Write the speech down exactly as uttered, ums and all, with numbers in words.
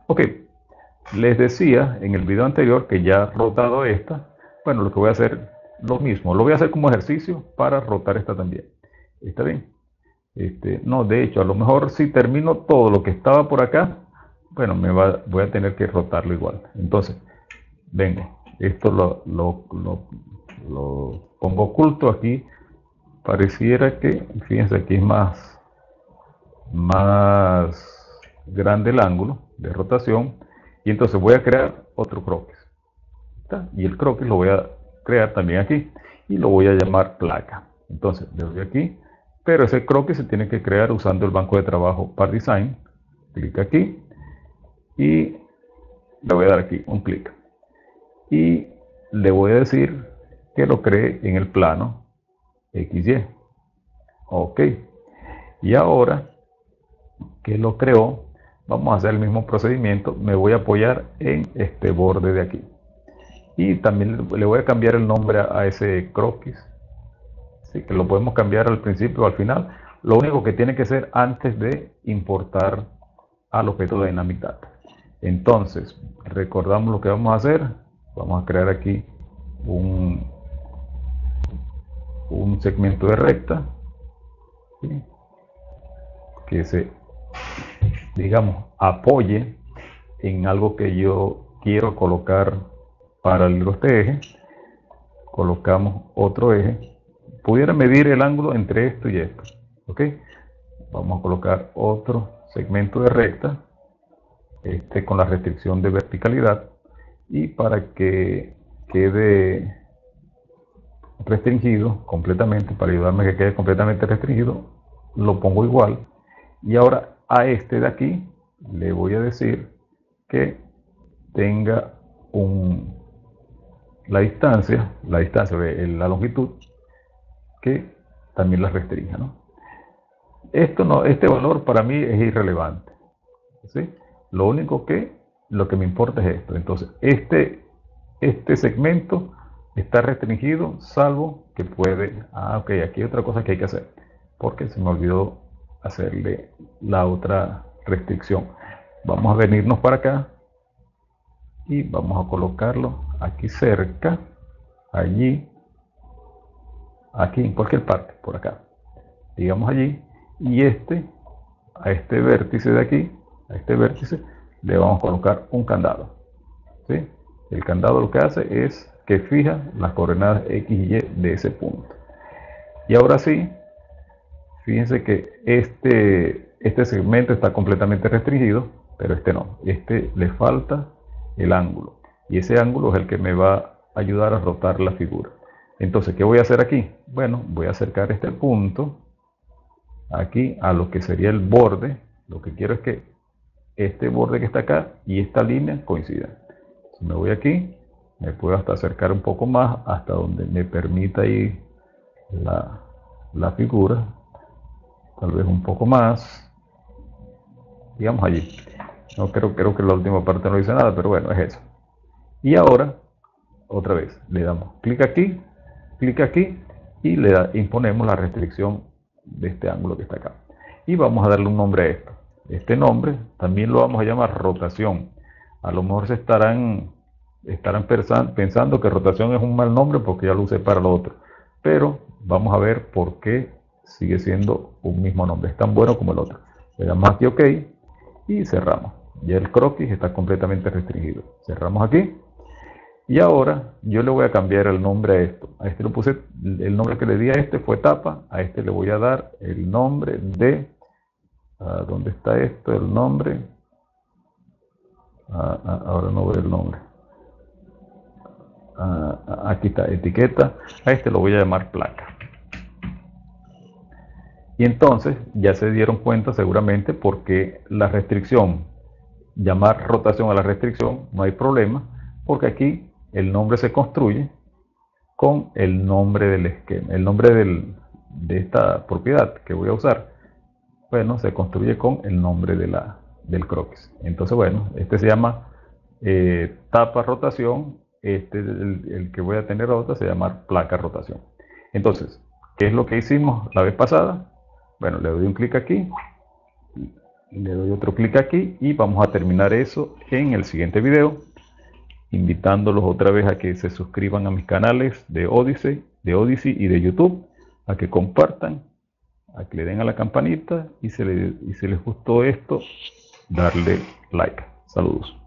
Ok, les decía en el video anterior que ya he rotado esta. Bueno, lo que voy a hacer lo mismo, lo voy a hacer como ejercicio para rotar esta también. ¿Está bien? Este, no, de hecho, a lo mejor si termino todo lo que estaba por acá, bueno, me va, voy a tener que rotarlo igual. Entonces, vengo, esto lo, lo, lo, lo pongo oculto aquí. Pareciera que, fíjense, aquí es más, más grande el ángulo de rotación. Y entonces voy a crear otro croquis. ¿Está? Y el croquis lo voy a crear también aquí. Y lo voy a llamar placa. Entonces, le doy aquí. Pero ese croquis se tiene que crear usando el banco de trabajo PartDesign. Clic aquí. Y le voy a dar aquí un clic. Y le voy a decir que lo cree en el plano equis y. Ok. Y ahora que lo creó, vamos a hacer el mismo procedimiento. Me voy a apoyar en este borde de aquí. Y también le voy a cambiar el nombre a ese croquis. Sí, que lo podemos cambiar al principio o al final. Lo único que tiene que ser antes de importar al objeto de Dynamic Data. Entonces, recordamos lo que vamos a hacer. Vamos a crear aquí un, un segmento de recta, ¿sí? Que se, digamos, apoye en algo que yo quiero colocar paralelo a este eje. Colocamos otro eje. Pudiera medir el ángulo entre esto y esto. ¿Ok? Vamos a colocar otro segmento de recta, este con la restricción de verticalidad, y para que quede restringido completamente, para ayudarme a que quede completamente restringido, lo pongo igual. Y ahora a este de aquí le voy a decir que tenga un, la distancia, la distancia, la longitud, que también la restrinja, ¿no? Esto no, este valor para mí es irrelevante, ¿sí? Lo único que, lo que me importa es esto. Entonces, este, este segmento está restringido, salvo que puede, ah, ok, aquí hay otra cosa que hay que hacer, porque se me olvidó hacerle la otra restricción. Vamos a venirnos para acá y vamos a colocarlo aquí cerca, allí, aquí, en cualquier parte, por acá, digamos allí, y este, a este vértice de aquí, a este vértice, le vamos a colocar un candado, ¿sí? El candado lo que hace es que fija las coordenadas X y Y de ese punto. Y ahora sí, fíjense que este, este segmento está completamente restringido, pero este no. Este le falta el ángulo. Y ese ángulo es el que me va a ayudar a rotar la figura. Entonces, ¿qué voy a hacer aquí? Bueno, voy a acercar este punto aquí a lo que sería el borde. Lo que quiero es que este borde que está acá y esta línea coincidan. Si me voy aquí, me puedo hasta acercar un poco más hasta donde me permita ir la, la figura, tal vez un poco más, digamos allí. No creo, creo que la última parte no dice nada, pero bueno, es eso. Y ahora, otra vez, le damos clic aquí, clic aquí y le da, imponemos la restricción de este ángulo que está acá. Y vamos a darle un nombre a esto. Este nombre también lo vamos a llamar rotación. A lo mejor se estarán, estarán pensando que rotación es un mal nombre porque ya lo usé para lo otro. Pero vamos a ver por qué sigue siendo un mismo nombre. Es tan bueno como el otro. Le damos aquí OK y cerramos. Ya el croquis está completamente restringido. Cerramos aquí. Y ahora yo le voy a cambiar el nombre a esto. A este le puse, el nombre que le di a este fue tapa. A este le voy a dar el nombre de, uh, ¿dónde está esto? El nombre. Uh, uh, ahora no veo el nombre. Uh, aquí está, etiqueta. A este lo voy a llamar placa. Y entonces ya se dieron cuenta seguramente porque la restricción, llamar rotación a la restricción, no hay problema, porque aquí el nombre se construye con el nombre del esquema, el nombre del, de esta propiedad que voy a usar. Bueno, se construye con el nombre de la, del croquis. Entonces, bueno, este se llama eh, tapa rotación, este el, el que voy a tener ahora se llama placa rotación. Entonces, ¿qué es lo que hicimos la vez pasada? Bueno, le doy un clic aquí, Le doy otro clic aquí y vamos a terminar eso en el siguiente video, invitándolos otra vez a que se suscriban a mis canales de Odyssey, de Odyssey y de YouTube, a que compartan, a que le den a la campanita y si, le, y si les gustó esto, darle like. Saludos.